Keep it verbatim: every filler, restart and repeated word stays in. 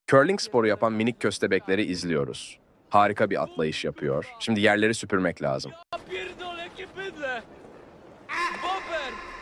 Curling sporu yapan minik köstebekleri izliyoruz. Harika bir atlayış yapıyor. Şimdi yerleri süpürmek lazım. Ja pierdolę, jakie bydle! Bober!